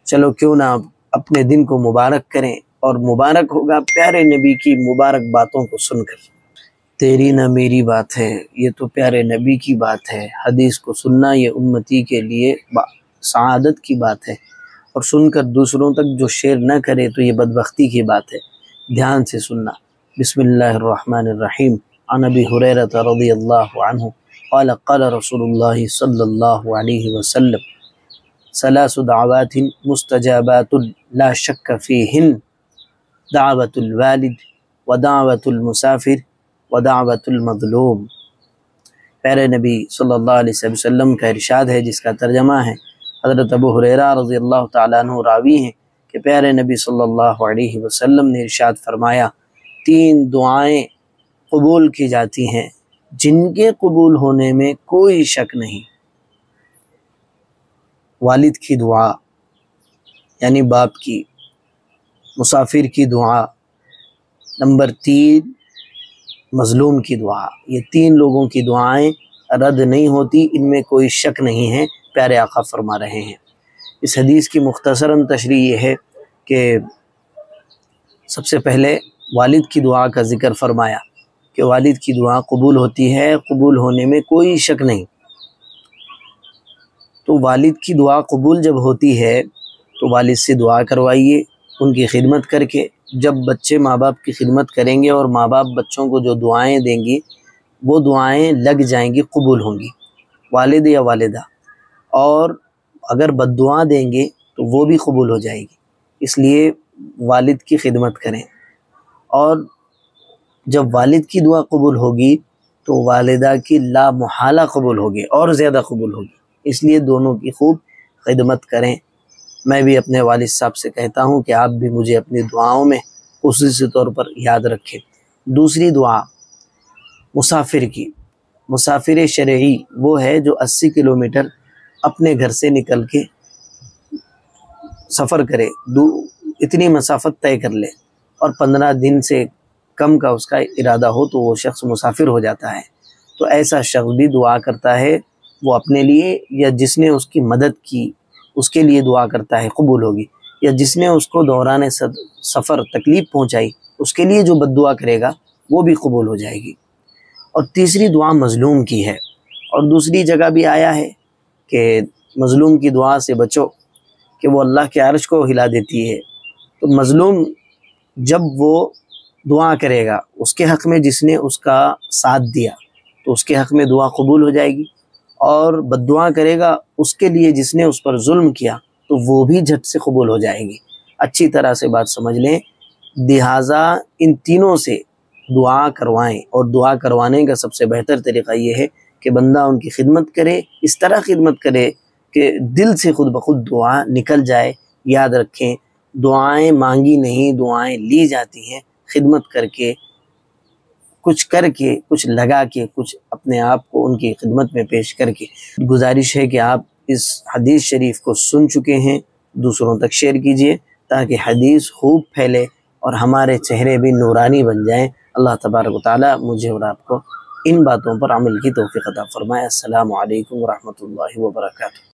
چلو کیوں نہ اپنے دن کو مبارک کریں، اور مبارک ہوگا پیارے نبی کی مبارک باتوں کو سن کر۔ تیری نہ میری بات ہے، یہ تو پیارے نبی کی بات ہے۔ حدیث کو سننا یہ امتی کے لیے سعادت کی بات ہے، اور سن کر دوسروں تک جو شیئر نہ کرے تو یہ بدبختی کی بات ہے۔ دھیان سے سننا۔ بسم اللہ الرحمن الرحیم۔ عن ابی ہریرہ رضی اللہ عنہ قال قال رسول اللہ صلی اللہ علیہ وسلم ثلاث دعوات مستجابات لا شک فیہن دعوت الوالد ودعوت المسافر ودعوت المظلوم۔ پیارے نبی صلی اللہ علیہ وسلم کا ارشاد ہے، جس کا ترجمہ ہے حضرت ابو ہریرہ رضی اللہ تعالیٰ عنہ راوی ہیں کہ پیارے نبی صلی اللہ علیہ وسلم نے ارشاد فرمایا، 3 دعائیں قبول کی جاتی ہیں جن کے قبول ہونے میں کوئی شک نہیں۔ والد کی دعا یعنی باپ کی، مسافر کی دعا، نمبر 3 مظلوم کی دعا۔ یہ 3 لوگوں کی دعائیں رد نہیں ہوتی، ان میں کوئی شک نہیں ہے، پیارے آقا فرما رہے ہیں۔ اس حدیث کی مختصراً تشریح یہ ہے کہ سب سے پہلے والد کی دعا کا ذکر فرمایا کہ والد کی دعا قبول ہوتی ہے، قبول ہونے میں کوئی شک نہیں۔ تو والد کی دعا قبول جب ہوتی ہے تو والد سے دعا کروائیے ان کی خدمت کر کے۔ جب بچے ماں باپ کی خدمت کریں گے اور ماں باپ بچوں کو جو دعائیں دیں گی وہ دعائیں لگ جائیں گی، قبول ہوں گی، والد یا والدہ۔ اور اگر بد دعا دیں گے تو وہ بھی قبول ہو جائے گی، اس لیے والد کی خدمت کریں۔ اور جب والد کی دعا قبول ہوگی تو والدہ کی لا محالہ قبول ہوگی، اور زیادہ قبول ہوگی، اس لیے دونوں کی خوب خدمت کریں۔ میں بھی اپنے والد صاحب سے کہتا ہوں کہ آپ بھی مجھے اپنی دعاؤں میں خصوصی طور پر یاد رکھیں۔ دوسری دعا مسافر کی۔ مسافر شرعی وہ ہے جو 80 کلومیٹر اپنے گھر سے نکل کے سفر کرے، اتنی مسافت طے کر لے، اور 15 دن سے کم کا اس کا ارادہ ہو تو وہ شخص مسافر ہو جاتا ہے۔ تو ایسا شخص بھی دعا کرتا ہے، وہ اپنے لیے یا جس نے اس کی مدد کی اس کے لیے دعا کرتا ہے، قبول ہوگی، یا جس نے اس کو دوران سفر تکلیف پہنچائی اس کے لیے جو بد دعا کرے گا وہ بھی قبول ہو جائے گی۔ اور تیسری دعا مظلوم کی ہے، اور دوسری جگہ بھی آیا ہے کہ مظلوم کی دعا سے بچو کہ وہ اللہ کے عرش کو ہلا دیتی ہے۔ تو مظلوم جب وہ دعا کرے گا اس کے حق میں جس نے اس کا ساتھ دیا تو اس کے حق میں دعا قبول ہو جائے گی، اور بد دعا کرے گا اس کے لیے جس نے اس پر ظلم کیا تو وہ بھی جھٹ سے قبول ہو جائے گی۔ اچھی طرح سے بات سمجھ لیں، لہٰذا ان تینوں سے دعا کروائیں، اور دعا کروانے کا سب سے بہتر طریقہ یہ ہے کہ بندہ ان کی خدمت کرے، اس طرح خدمت کرے کہ دل سے خود بخود دعا نکل جائے۔ یاد رکھیں، دعائیں مانگی نہیں، دعائیں لی جاتی ہیں خدمت کر کے، کچھ لگا کے، کچھ اپنے آپ کو ان کی خدمت میں پیش کر کے۔ گزارش ہے کہ آپ اس حدیث شریف کو سن چکے ہیں، دوسروں تک شیئر کیجئے تاکہ حدیث خوب پھیلے اور ہمارے چہرے بھی نورانی بن جائیں۔ اللہ تبارک و تعالی مجھے اور آپ کو ان باتوں پر عمل کی توفیق عطا فرمائے۔ السلام علیکم ورحمۃ اللہ وبرکاتہ۔